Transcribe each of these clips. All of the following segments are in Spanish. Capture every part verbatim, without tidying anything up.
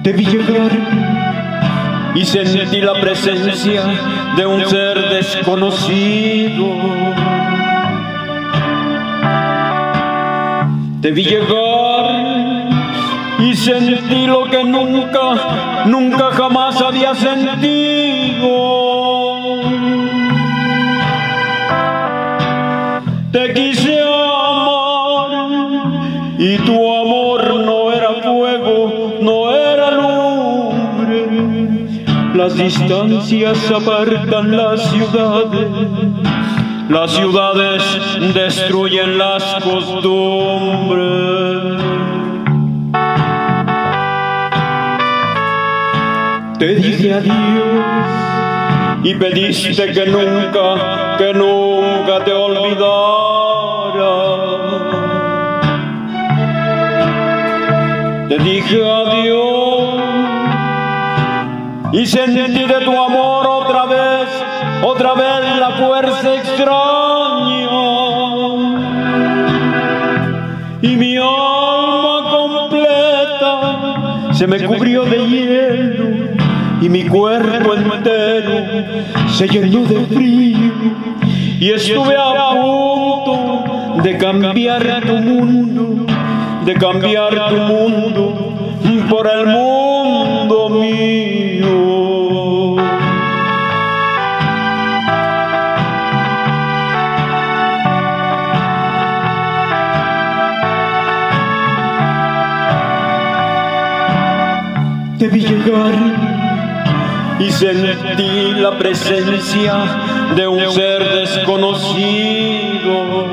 Te vi llegar y sentí la presencia de un ser desconocido. Te vi llegar y sentí lo que nunca, nunca jamás había sentido. Te quise amar y tu amor no era fuego, no era lumbre. Las distancias apartan las ciudades, las ciudades destruyen las costumbres. Te dije adiós y pediste que nunca, que nunca te olvidara. Te dije adiós y sentí de tu amor otra vez, otra vez la fuerza extraña. Y mi alma completa se me cubrió de hielo y mi cuerpo entero se llenó de frío. Y estuve a punto de cambiar tu mundo, de cambiar tu mundo por el mundo mío. Te vi llegar y sentí la presencia de un ser desconocido.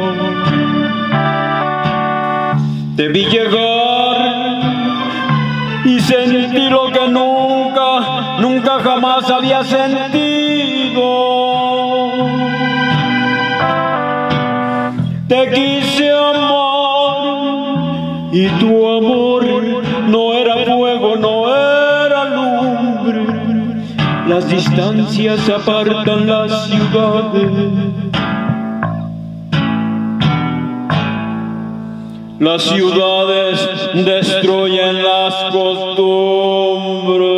Te vi llegar y sentí lo que nunca, nunca jamás había sentido. Te quise amar y tu amor no era fuego, no era lumbre. Las distancias apartan las ciudades, las ciudades destruyen las costumbres.